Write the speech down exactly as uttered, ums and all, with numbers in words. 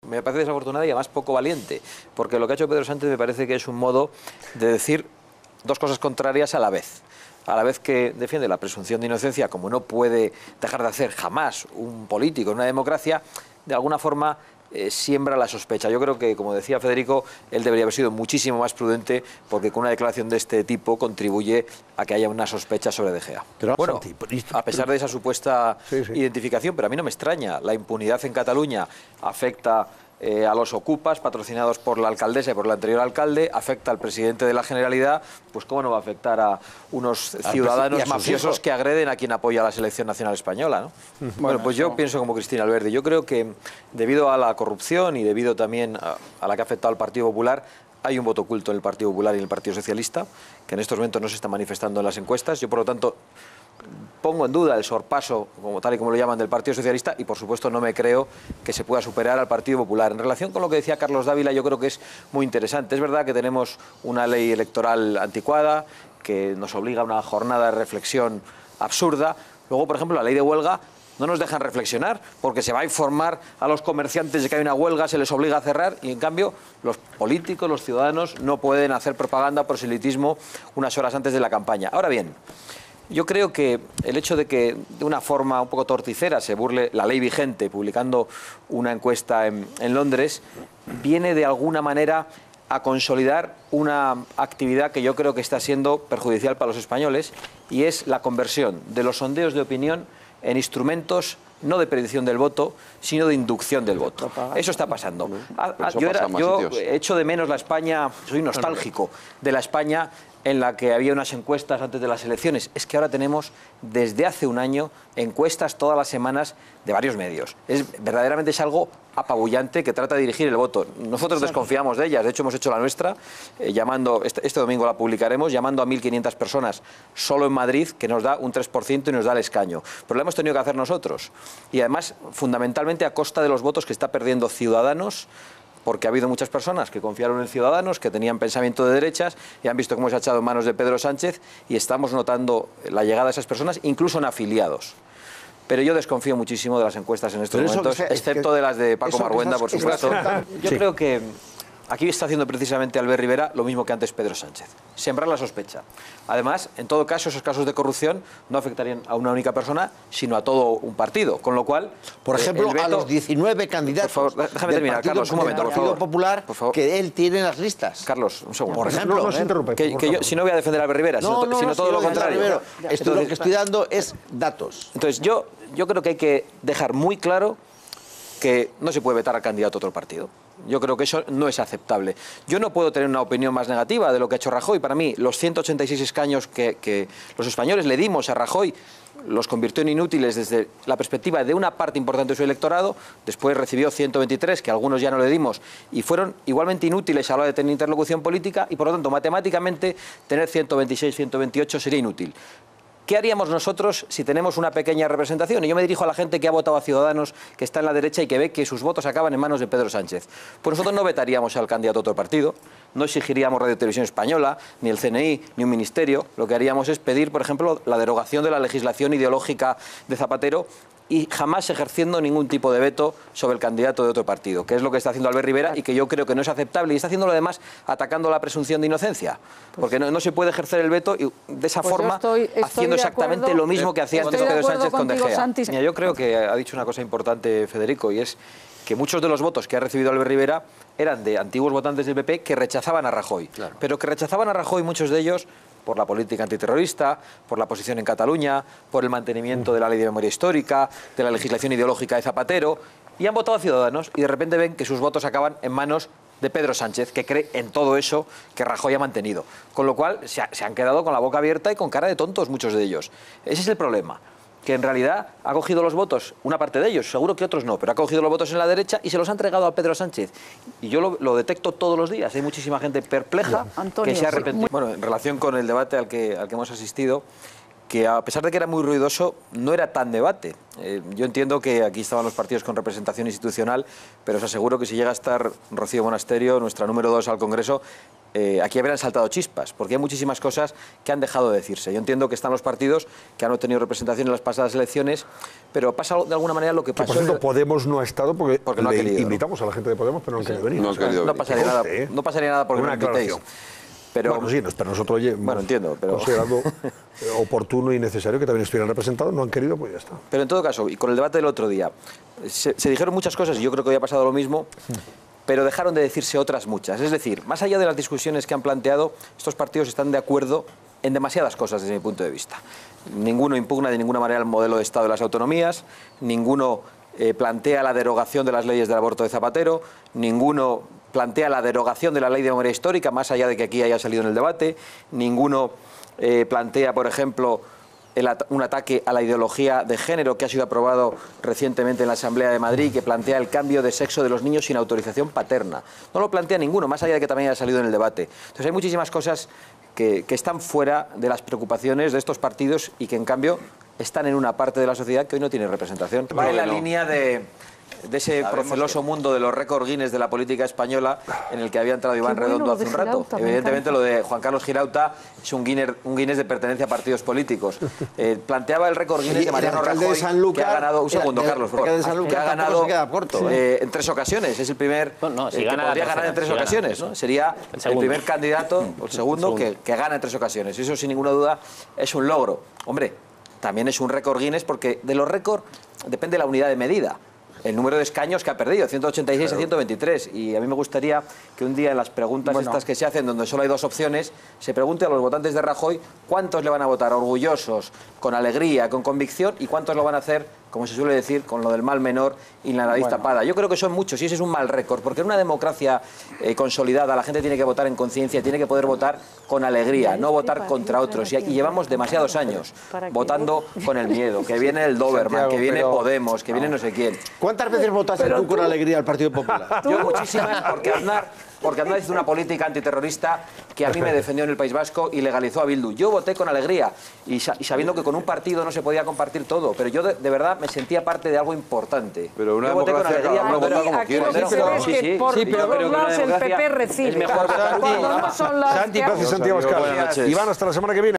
me parece desafortunada y además poco valiente, porque lo que ha hecho Pedro Sánchez me parece que es un modo de decir dos cosas contrarias a la vez. A la vez que defiende la presunción de inocencia, como no puede dejar de hacer jamás un político en una democracia, de alguna forma eh, siembra la sospecha. Yo creo que, como decía Federico, él debería haber sido muchísimo más prudente, porque con una declaración de este tipo contribuye a que haya una sospecha sobre De Gea. Pero, bueno, a pesar de esa supuesta sí, sí. identificación, pero a mí no me extraña, la impunidad en Cataluña afecta Eh, a los ocupas, patrocinados por la alcaldesa y por el anterior alcalde, afecta al presidente de la Generalidad, pues cómo no va a afectar a unos ciudadanos mafiosos que agreden a quien apoya a la selección nacional española, ¿no? Bueno, bueno, pues yo pienso como Cristina Alberdi. Yo creo que debido a la corrupción y debido también a, a la que ha afectado al Partido Popular, hay un voto oculto en el Partido Popular y en el Partido Socialista, que en estos momentos no se está manifestando en las encuestas. Yo, por lo tanto, pongo en duda el sorpaso, como tal y como lo llaman, del Partido Socialista, y por supuesto no me creo que se pueda superar al Partido Popular. En relación con lo que decía Carlos Dávila, yo creo que es muy interesante. Es verdad que tenemos una ley electoral anticuada que nos obliga a una jornada de reflexión absurda. Luego, por ejemplo, la ley de huelga no nos dejan reflexionar, porque se va a informar a los comerciantes de que hay una huelga, se les obliga a cerrar, y en cambio los políticos, los ciudadanos, no pueden hacer propaganda, proselitismo, unas horas antes de la campaña. Ahora bien, yo creo que el hecho de que de una forma un poco torticera se burle la ley vigente publicando una encuesta en, en Londres, viene de alguna manera a consolidar una actividad que yo creo que está siendo perjudicial para los españoles, y es la conversión de los sondeos de opinión en instrumentos no de predicción del voto, sino de inducción del voto. Eso está pasando. Yo, era, yo echo de menos la España, soy nostálgico de la España en la que había unas encuestas antes de las elecciones. Es que ahora tenemos desde hace un año encuestas todas las semanas de varios medios. Es verdaderamente es algo apabullante que trata de dirigir el voto. Nosotros desconfiamos de ellas, de hecho hemos hecho la nuestra, eh, llamando, este, este domingo la publicaremos, llamando a mil quinientas personas solo en Madrid, que nos da un tres por ciento y nos da el escaño. Pero lo hemos tenido que hacer nosotros. Y además, fundamentalmente a costa de los votos que está perdiendo Ciudadanos, porque ha habido muchas personas que confiaron en Ciudadanos, que tenían pensamiento de derechas y han visto cómo se ha echado en manos de Pedro Sánchez, y estamos notando la llegada de esas personas, incluso en afiliados. Pero yo desconfío muchísimo de las encuestas en estos Pero momentos, eso, excepto que, de las de Paco Marguenda, por supuesto. Yo sí. creo que aquí está haciendo precisamente Albert Rivera lo mismo que antes Pedro Sánchez, sembrar la sospecha. Además, en todo caso, esos casos de corrupción no afectarían a una única persona, sino a todo un partido, con lo cual... Por ejemplo, veto, a los diecinueve candidatos por favor, déjame terminar, partido, Carlos, un momento, por favor. Partido Popular, por favor. Que él tiene en las listas. Carlos, un segundo. Por ejemplo, no, no se interrumpe, que, por que yo, si no voy a defender a Albert Rivera, no, sino, no, sino no, todo si lo contrario. Rivera, esto Entonces, lo que estoy dando es datos. Entonces, yo, yo creo que hay que dejar muy claro que no se puede vetar al candidato a otro partido. Yo creo que eso no es aceptable. Yo no puedo tener una opinión más negativa de lo que ha hecho Rajoy. Para mí, los ciento ochenta y seis escaños que, que los españoles le dimos a Rajoy los convirtió en inútiles desde la perspectiva de una parte importante de su electorado. Después recibió ciento veintitrés, que algunos ya no le dimos, y fueron igualmente inútiles a la hora de tener interlocución política, y por lo tanto, matemáticamente, tener ciento veintiséis, ciento veintiocho sería inútil. ¿Qué haríamos nosotros si tenemos una pequeña representación? Y yo me dirijo a la gente que ha votado a Ciudadanos, que está en la derecha y que ve que sus votos acaban en manos de Pedro Sánchez. Pues nosotros no vetaríamos al candidato a otro partido, no exigiríamos Radio Televisión Española, ni el C N I, ni un ministerio. Lo que haríamos es pedir, por ejemplo, la derogación de la legislación ideológica de Zapatero, y jamás ejerciendo ningún tipo de veto sobre el candidato de otro partido, que es lo que está haciendo Albert Rivera y que yo creo que no es aceptable, y está haciéndolo además atacando la presunción de inocencia, porque no, no se puede ejercer el veto y de esa pues forma estoy, estoy haciendo exactamente acuerdo, lo mismo que hacía antes Pedro Sánchez con De Gea. Mira, yo creo que ha dicho una cosa importante Federico, y es que muchos de los votos que ha recibido Albert Rivera eran de antiguos votantes del P P que rechazaban a Rajoy, claro. pero que rechazaban a Rajoy muchos de ellos por la política antiterrorista, por la posición en Cataluña, por el mantenimiento de la ley de memoria histórica, de la legislación ideológica de Zapatero, y han votado a Ciudadanos, y de repente ven que sus votos acaban en manos de Pedro Sánchez, que cree en todo eso que Rajoy ha mantenido. Con lo cual se, ha, se han quedado con la boca abierta y con cara de tontos muchos de ellos. Ese es el problema, que en realidad ha cogido los votos, una parte de ellos, seguro que otros no, pero ha cogido los votos en la derecha y se los ha entregado a Pedro Sánchez. Y yo lo, lo detecto todos los días. Hay muchísima gente perpleja Antonio, que se ha arrepentido. Bueno, en relación con el debate al que, al que hemos asistido, que a pesar de que era muy ruidoso, no era tan debate. Eh, yo entiendo que aquí estaban los partidos con representación institucional, pero os aseguro que si llega a estar Rocío Monasterio, nuestra número dos al Congreso, eh, aquí habrían saltado chispas, porque hay muchísimas cosas que han dejado de decirse. Yo entiendo que están los partidos que han obtenido representación en las pasadas elecciones, pero pasa de alguna manera lo que pasó... Que, por cierto, Podemos no ha estado porque, porque no ha querido, invitamos ¿no? a la gente de Podemos, pero no han querido venir. No, o sea, no, no, pasaría nada, ¿eh? no pasaría nada porque no invitéis. Pero, bueno, sí, pero nosotros oye, bueno, entiendo, pero... considerando oportuno y necesario que también estuvieran representados, no han querido, pues ya está. Pero en todo caso, y con el debate del otro día, se, se dijeron muchas cosas y yo creo que hoy ha pasado lo mismo, pero dejaron de decirse otras muchas. Es decir, más allá de las discusiones que han planteado, estos partidos están de acuerdo en demasiadas cosas desde mi punto de vista. Ninguno impugna de ninguna manera el modelo de Estado de las autonomías, ninguno eh, plantea la derogación de las leyes del aborto de Zapatero, ninguno plantea la derogación de la ley de memoria histórica, más allá de que aquí haya salido en el debate, ninguno eh, plantea, por ejemplo, el at un ataque a la ideología de género que ha sido aprobado recientemente en la Asamblea de Madrid, que plantea el cambio de sexo de los niños sin autorización paterna. No lo plantea ninguno, más allá de que también haya salido en el debate. Entonces hay muchísimas cosas que, que están fuera de las preocupaciones de estos partidos y que, en cambio, están en una parte de la sociedad que hoy no tiene representación. Va en la línea de... de ese proceloso mundo de los récord Guinness de la política española en el que había entrado Iván bueno Redondo hace un rato. Girauta, Evidentemente lo de Juan Carlos Girauta es un Guinness, un Guinness de pertenencia a partidos políticos. Eh, planteaba el récord Guinness de Mariano Rajoy, de San Lucar, que ha ganado, un segundo, el, Carlos, por favor, favor, de San Lucar, que ha ganado se queda corto, ¿eh? eh, en tres ocasiones. Es el primer no, no, si eh, que gana podría tercera, ganar en tres si gana, ocasiones, ¿no? Sería el, el primer candidato, o el segundo, que, que gana en tres ocasiones. Eso, sin ninguna duda, es un logro. Hombre, también es un récord Guinness porque de los récords depende la unidad de medida. El número de escaños que ha perdido, ciento ochenta y seis a ciento veintitrés. Y a mí me gustaría que un día en las preguntas bueno. estas que se hacen, donde solo hay dos opciones, se pregunte a los votantes de Rajoy cuántos le van a votar orgullosos, con alegría, con convicción, y cuántos lo van a hacer, como se suele decir, con lo del mal menor y la nariz bueno. tapada. Yo creo que son muchos y ese es un mal récord, porque en una democracia eh, consolidada la gente tiene que votar en conciencia, tiene que poder votar con alegría, no votar contra otros. Y aquí llevamos demasiados años votando con el miedo, que viene el Doberman, que viene Podemos, que viene no sé quién. ¿Cuántas veces votaste tú con alegría al Partido Popular? Yo muchísimas, porque Aznar, porque Aznar hizo una política antiterrorista que a mí me defendió en el País Vasco y legalizó a Bildu. Yo voté con alegría y, y sabiendo que con un partido no se podía compartir todo, pero yo de, de verdad me sentía parte de algo importante. Pero una yo voté con alegría. Uno vota como aquí quiere. lo que se ve es que sí, sí, por sí, todos pero, lados el P P recibe. Es mejor Cuando no son las Santi, gracias, Santi Abascal. Iván, hasta la semana que viene.